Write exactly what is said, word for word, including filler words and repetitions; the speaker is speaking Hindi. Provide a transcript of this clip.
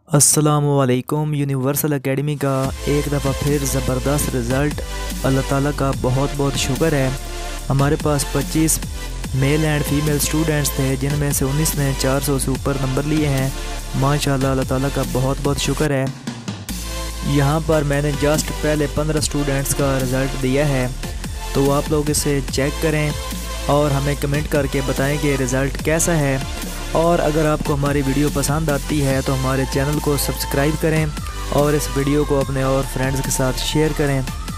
अस्सलामुअलैकुम। यूनिवर्सल एकेडमी का एक दफ़ा फिर ज़बरदस्त रिज़ल्ट। अल्लाह ताला का बहुत बहुत शुक्र है। हमारे पास पच्चीस मेल एंड फीमेल स्टूडेंट्स थे, जिनमें से उन्नीस ने चार सौ से ऊपर नंबर लिए हैं। माशाल्लाह, अल्लाह ताला का बहुत बहुत शुक्र है। यहाँ पर मैंने जस्ट पहले पंद्रह स्टूडेंट्स का रिज़ल्ट दिया है, तो आप लोग इसे चेक करें और हमें कमेंट करके बताएं कि रिज़ल्ट कैसा है। और अगर आपको हमारी वीडियो पसंद आती है तो हमारे चैनल को सब्सक्राइब करें और इस वीडियो को अपने और फ्रेंड्स के साथ शेयर करें।